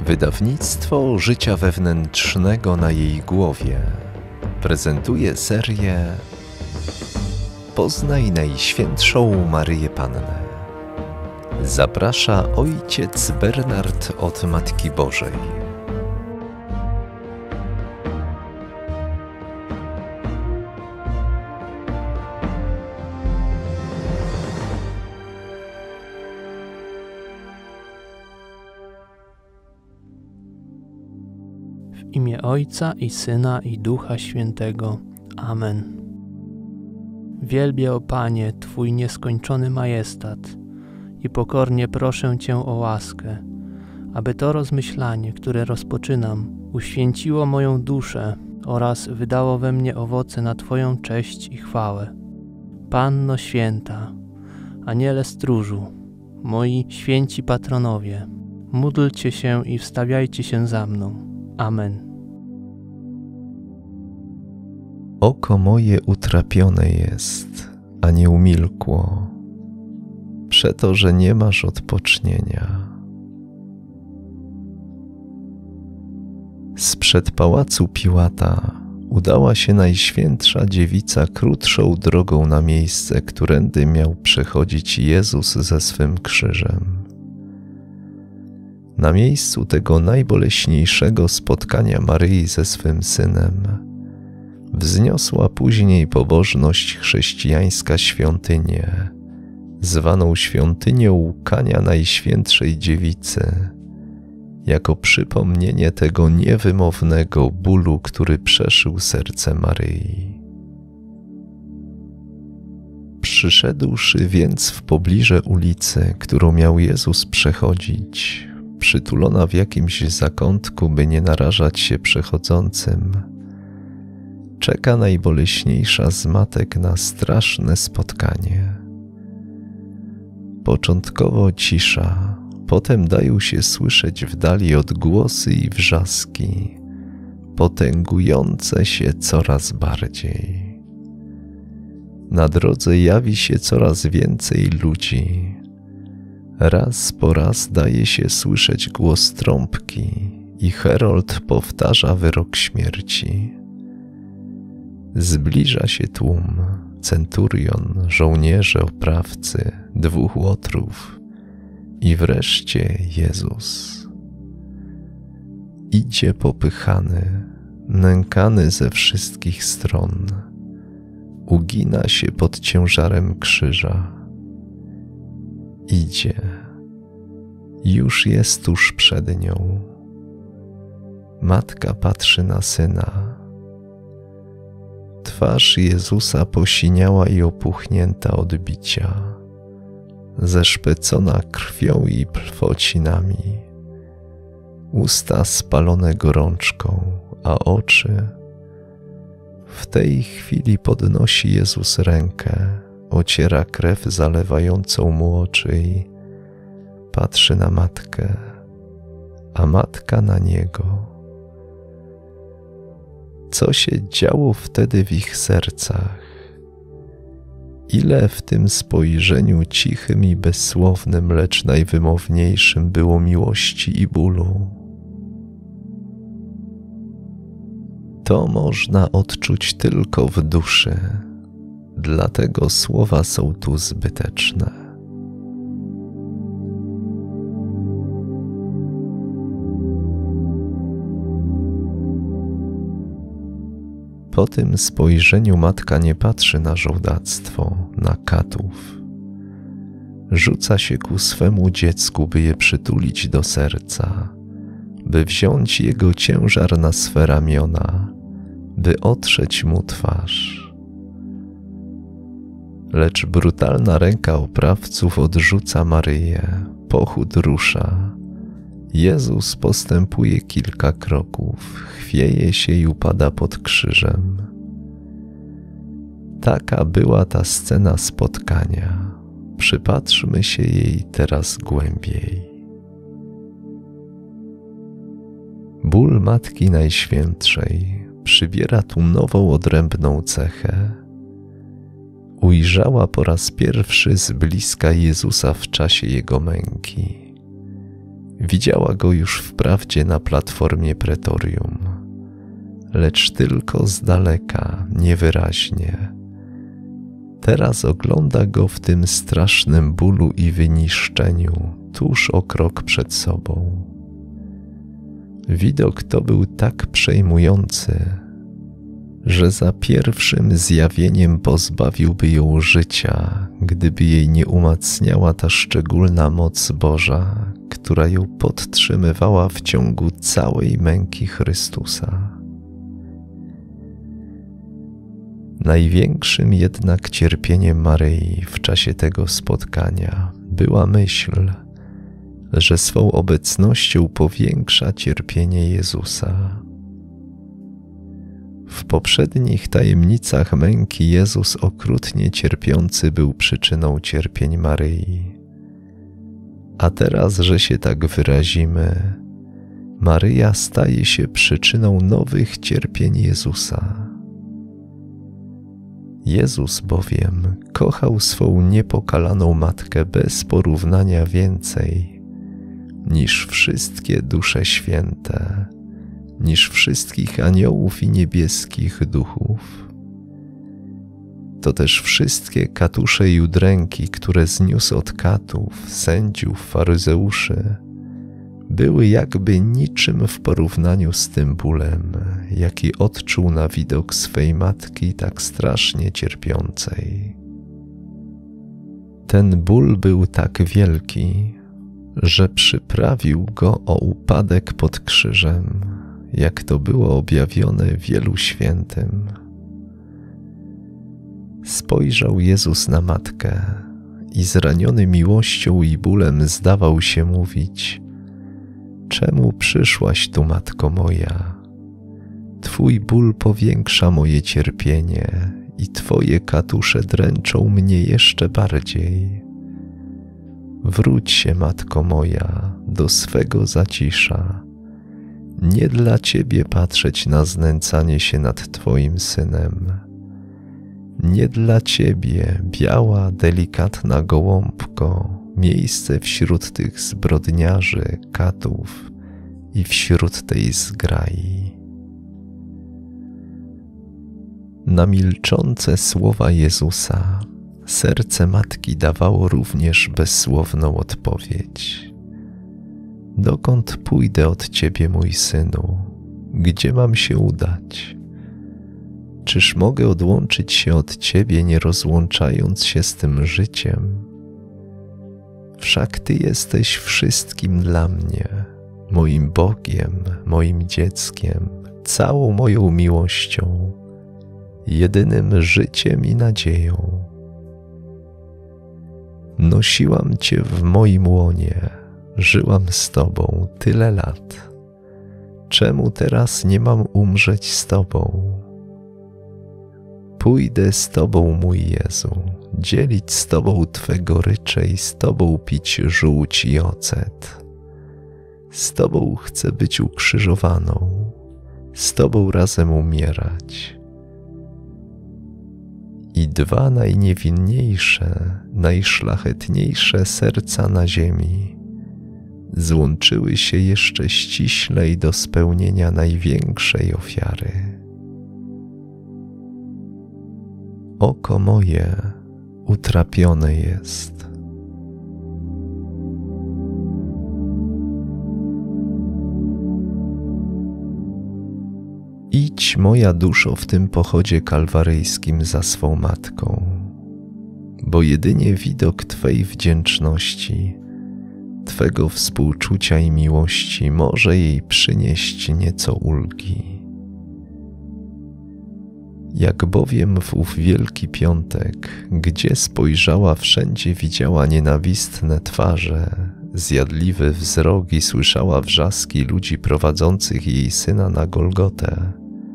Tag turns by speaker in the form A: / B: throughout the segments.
A: Wydawnictwo Życia Wewnętrznego na jej głowie prezentuje serię Poznaj Najświętszą Maryję Pannę. Zaprasza ojciec Bernard od Matki Bożej.
B: W imię Ojca i Syna i Ducha Świętego. Amen. Wielbię, o Panie, Twój nieskończony majestat i pokornie proszę Cię o łaskę, aby to rozmyślanie, które rozpoczynam, uświęciło moją duszę oraz wydało we mnie owoce na Twoją cześć i chwałę. Panno Święta, Aniele Stróżu, moi święci patronowie, módlcie się i wstawiajcie się za mną. Amen.
A: Oko moje utrapione jest, a nie umilkło, przeto, że nie masz odpocznienia. Sprzed pałacu Piłata udała się Najświętsza Dziewica krótszą drogą na miejsce, którędy miał przechodzić Jezus ze swym krzyżem. Na miejscu tego najboleśniejszego spotkania Maryi ze swym Synem wzniosła później pobożność chrześcijańska świątynię, zwaną świątynią łkania Najświętszej Dziewicy, jako przypomnienie tego niewymownego bólu, który przeszył serce Maryi. Przyszedłszy więc w pobliże ulicy, którą miał Jezus przechodzić, przytulona w jakimś zakątku, by nie narażać się przechodzącym, czeka najboleśniejsza z matek na straszne spotkanie. Początkowo cisza, potem dają się słyszeć w dali odgłosy i wrzaski, potęgujące się coraz bardziej. Na drodze jawi się coraz więcej ludzi. Raz po raz daje się słyszeć głos trąbki i herold powtarza wyrok śmierci. Zbliża się tłum, centurion, żołnierze, oprawcy, 2 łotrów i wreszcie Jezus. Idzie popychany, nękany ze wszystkich stron, ugina się pod ciężarem krzyża. Idzie, już jest tuż przed nią. Matka patrzy na Syna. Twarz Jezusa posiniała i opuchnięta od bicia, zeszpecona krwią i plwocinami, usta spalone gorączką, a oczy... W tej chwili podnosi Jezus rękę, ociera krew zalewającą mu oczy i patrzy na matkę, a matka na Niego. Co się działo wtedy w ich sercach? Ile w tym spojrzeniu cichym i bezsłownym, lecz najwymowniejszym było miłości i bólu? To można odczuć tylko w duszy, dlatego słowa są tu zbyteczne. Po tym spojrzeniu matka nie patrzy na żołdactwo, na katów. Rzuca się ku swemu dziecku, by je przytulić do serca, by wziąć jego ciężar na swe ramiona, by otrzeć mu twarz. Lecz brutalna ręka oprawców odrzuca Maryję, pochód rusza. Jezus postępuje kilka kroków, chwieje się i upada pod krzyżem. Taka była ta scena spotkania. Przypatrzmy się jej teraz głębiej. Ból Matki Najświętszej przybiera tu nową, odrębną cechę. Ujrzała po raz pierwszy z bliska Jezusa w czasie Jego męki. Widziała go już wprawdzie na platformie pretorium, lecz tylko z daleka, niewyraźnie. Teraz ogląda go w tym strasznym bólu i wyniszczeniu, tuż o krok przed sobą. Widok to był tak przejmujący, że za pierwszym zjawieniem pozbawiłby ją życia, gdyby jej nie umacniała ta szczególna moc Boża, która ją podtrzymywała w ciągu całej męki Chrystusa. Największym jednak cierpieniem Maryi w czasie tego spotkania była myśl, że swą obecnością powiększa cierpienie Jezusa. W poprzednich tajemnicach męki Jezus okrutnie cierpiący był przyczyną cierpień Maryi. A teraz, że się tak wyrazimy, Maryja staje się przyczyną nowych cierpień Jezusa. Jezus bowiem kochał swą niepokalaną Matkę bez porównania więcej niż wszystkie dusze święte, niż wszystkich aniołów i niebieskich duchów. To też wszystkie katusze i udręki, które zniósł od katów, sędziów, faryzeuszy, były jakby niczym w porównaniu z tym bólem, jaki odczuł na widok swej matki tak strasznie cierpiącej. Ten ból był tak wielki, że przyprawił go o upadek pod krzyżem, jak to było objawione wielu świętym. Spojrzał Jezus na matkę i zraniony miłością i bólem zdawał się mówić: czemu przyszłaś tu, matko moja? Twój ból powiększa moje cierpienie i Twoje katusze dręczą mnie jeszcze bardziej. Wróć się, matko moja, do swego zacisza. Nie dla Ciebie patrzeć na znęcanie się nad Twoim synem. Nie dla Ciebie, biała, delikatna gołąbko, miejsce wśród tych zbrodniarzy, katów i wśród tej zgrai. Na milczące słowa Jezusa serce matki dawało również bezsłowną odpowiedź. Dokąd pójdę od Ciebie, mój synu? Gdzie mam się udać? Czyż mogę odłączyć się od Ciebie, nie rozłączając się z tym życiem? Wszak Ty jesteś wszystkim dla mnie, moim Bogiem, moim dzieckiem, całą moją miłością, jedynym życiem i nadzieją. Nosiłam Cię w moim łonie, żyłam z Tobą tyle lat. Czemu teraz nie mam umrzeć z Tobą? Pójdę z Tobą, mój Jezu, dzielić z Tobą Twe gorycze i z Tobą pić żółć i ocet. Z Tobą chcę być ukrzyżowaną, z Tobą razem umierać. I dwa najniewinniejsze, najszlachetniejsze serca na ziemi złączyły się jeszcze ściślej do spełnienia największej ofiary. Oko moje utrapione jest. Idź, moja duszo, w tym pochodzie kalwaryjskim za swą matką, bo jedynie widok Twej wdzięczności, Twego współczucia i miłości może jej przynieść nieco ulgi. Jak bowiem w ów Wielki Piątek, gdzie spojrzała, wszędzie widziała nienawistne twarze, zjadliwy wzrok i słyszała wrzaski ludzi prowadzących jej syna na Golgotę,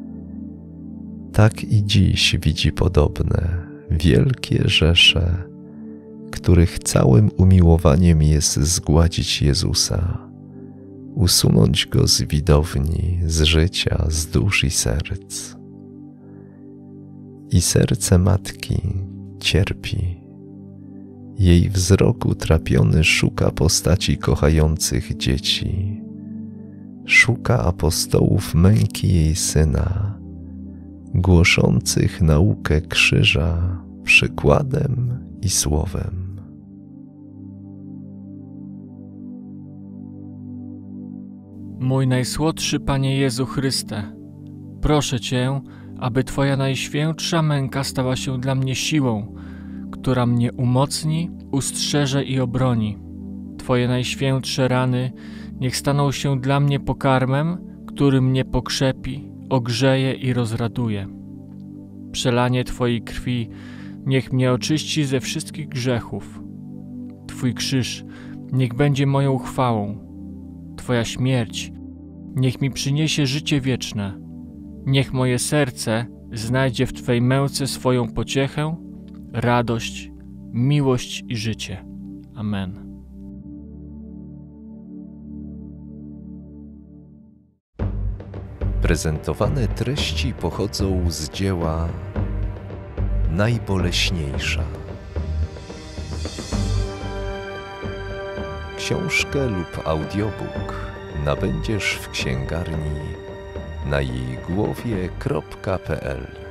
A: tak i dziś widzi podobne, wielkie rzesze, których całym umiłowaniem jest zgładzić Jezusa, usunąć Go z widowni, z życia, z dusz i serc. I serce matki cierpi, Jej wzrok utrapiony szuka postaci kochających dzieci. Szuka apostołów męki jej Syna, głoszących naukę krzyża przykładem i słowem.
C: Mój najsłodszy Panie Jezu Chryste, proszę Cię, aby Twoja najświętsza męka stała się dla mnie siłą, która mnie umocni, ustrzeże i obroni. Twoje najświętsze rany niech staną się dla mnie pokarmem, który mnie pokrzepi, ogrzeje i rozraduje. Przelanie Twojej krwi niech mnie oczyści ze wszystkich grzechów. Twój krzyż niech będzie moją chwałą. Twoja śmierć niech mi przyniesie życie wieczne. Niech moje serce znajdzie w Twej męce swoją pociechę, radość, miłość i życie. Amen.
A: Prezentowane treści pochodzą z dzieła Najboleśniejsza. Książkę lub audiobook nabędziesz w księgarni najejgłowie.pl